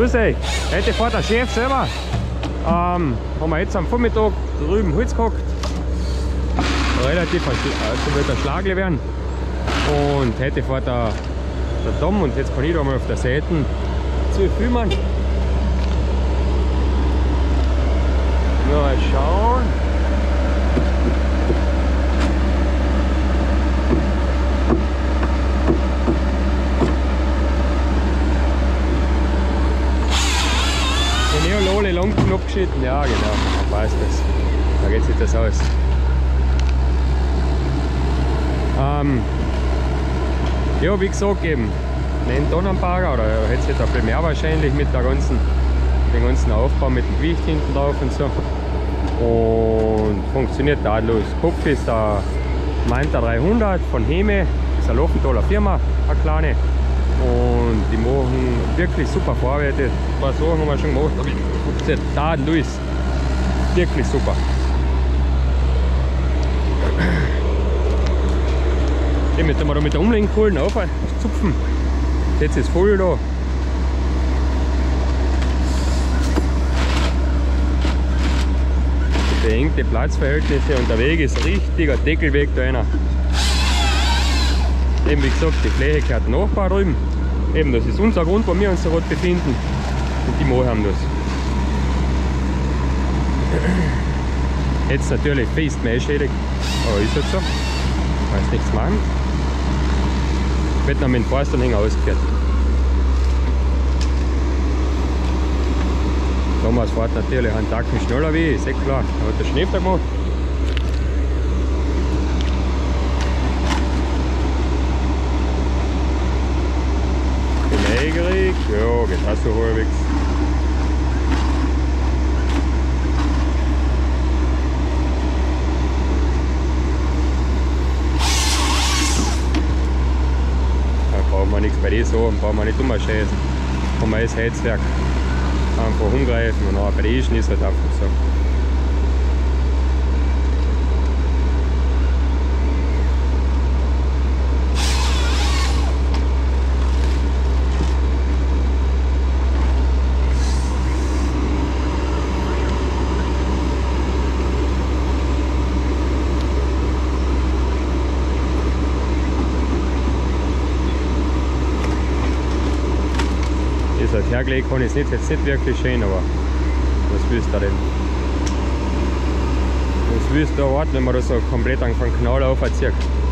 grüß euch. Heute fährt der Chef selber. Haben wir jetzt am Vormittag drüben Holz gehackt. Relativ, also wird der Schlagli werden. Und heute fährt der Tom und jetzt kann ich da mal auf der Seite zu filmen. Mal schauen. Den Neolole lang genug geschnitten, ja genau, man weiß das. Da geht sich das aus. Ja, wie gesagt, eben einen Tonnenbagger oder jetzt ein bisschen mehr wahrscheinlich mit dem ganzen Aufbau mit dem Gewicht hinten drauf und so. Und funktioniert tadellos. Kopf ist der Manta 300 von Heme, ist eine Lofenthaler Firma, eine kleine. Und die machen wirklich super Vorwärts. Ein paar Sachen haben wir schon gemacht, aber ich habe tadellos. Wirklich super. Jetzt haben wir da mit der Umlenkkohlen aufzupfen. Jetzt ist voll da. Beengte Platzverhältnisse und der Weg ist ein richtiger Deckelweg da rein. Eben wie gesagt, die Fläche gehört Nachbar drüben. Eben das ist unser Grund, wo wir uns gerade befinden. Und die machen das. Jetzt natürlich fest mähschädigt, aber ist halt so. Weiß nichts machen. Wird noch mit dem Forstanhänger ausgeführt. Thomas fährt natürlich einen Tacken schneller wie ich, ist eh klar. Da hat der Schnee gemacht. Bin neugierig, ja, geht auch so halbwegs. Brauchen wir nichts bei den Sachen, brauchen wir nicht umscheißen. Haben wir das Heizwerk einfach umgreifen und auch bei den Ischen ist halt einfach so. Hergelegt kann ich es nicht, jetzt nicht wirklich schön, aber was willst du denn? Was willst du erwarten, wenn man da so komplett von Knall aufzieht?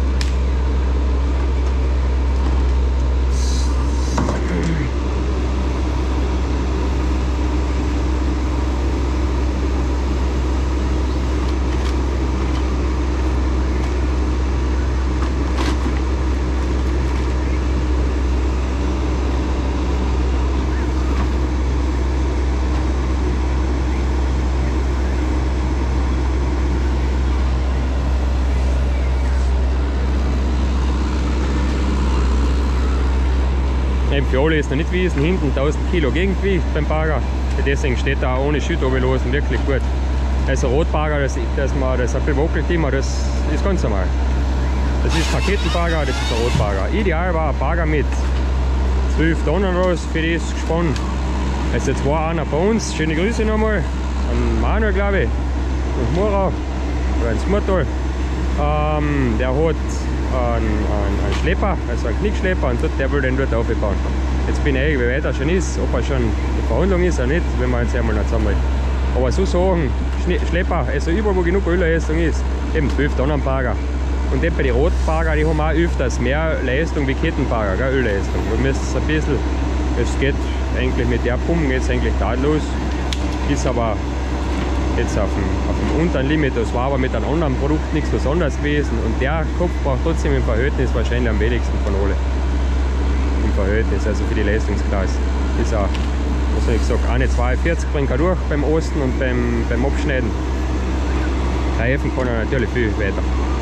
Für alle ist noch nicht gewesen, hinten 1000 Kilo Gegengewicht beim Bagger. Deswegen steht er auch ohne Schütt runterlassen wirklich gut. Also Rotbagger, dass man das ein bisschen wackelt immer, das ist ganz normal. Das ist kein Kettenbagger, das ist ein Rotbagger. Ideal war ein Bagger mit 12 Tonnen raus für das Gespann. Also jetzt war einer bei uns, schöne Grüße nochmal an Manuel, glaube ich, und Murau, oder ins Murtal. Der hat einen Schlepper, also einen Knickschlepper, und der will den dort aufbauen. Jetzt bin ich, wie weit er schon ist, ob er schon in Verhandlung ist oder nicht, wenn wir uns einmal noch zusammenhalten. Aber so Sachen, Schlepper, also überall wo genug Ölleistung ist, eben 12 Tonnen Bagger. Und eben bei den Rotbagger, die haben auch öfters mehr Leistung wie Kettenbagger, gell, Ölleistung. Du müsst ein bisschen, es geht eigentlich mit der Pumpe geht es eigentlich tadellos, ist aber jetzt auf dem unteren Limit, das war aber mit einem anderen Produkt nichts Besonderes gewesen und der Kopf braucht trotzdem im Verhältnis wahrscheinlich am wenigsten von alle. Im Verhältnis, also für die Leistungsklasse. Ist auch, was habe ich gesagt, eine 42 bringt er durch beim Osten und beim Abschneiden. Reifen kann er natürlich viel weiter.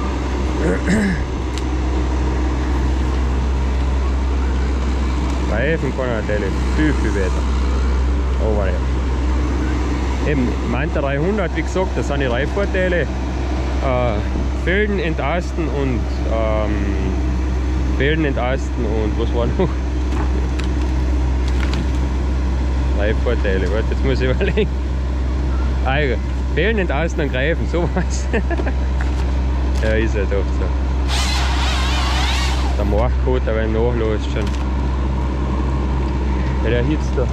Reifen kann er natürlich viel weiter. Aber ja. Eben Manta 300, wie gesagt, das sind die Reifvorteile. Felgen entasten und was war noch? Reifvorteile. Warte, jetzt muss ich überlegen. Also, Fehlen nicht außen und greifen, sowas. Ja, ist ja doch so. Der Markcode, aber nachlässt schon. Ja, der hitzt da.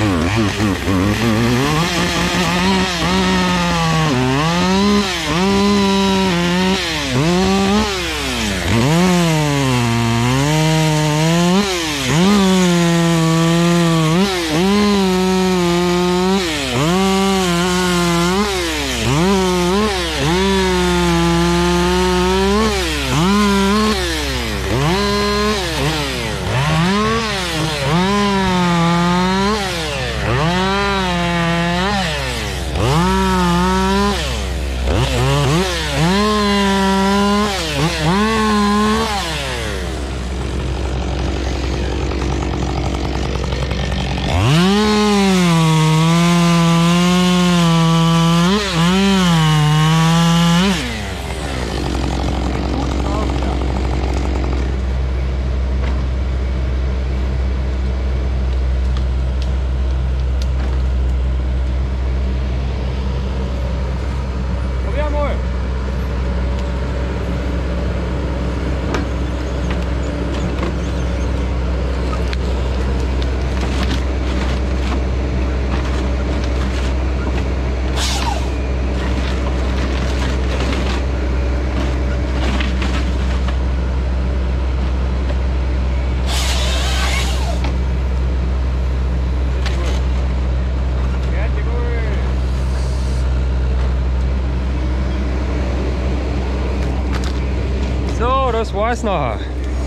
Das war's nachher.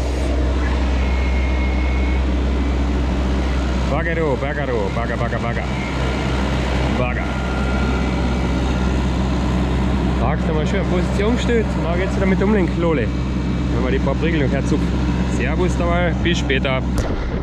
Bagger, Bagger, Bagger, Bagger, Bagger. Bagger. Tag nochmal schön in Position gestellt. Dann geht's wieder mit Umlenklole. Wenn wir die paar Prigel noch herzupfen. Servus dabei, bis später.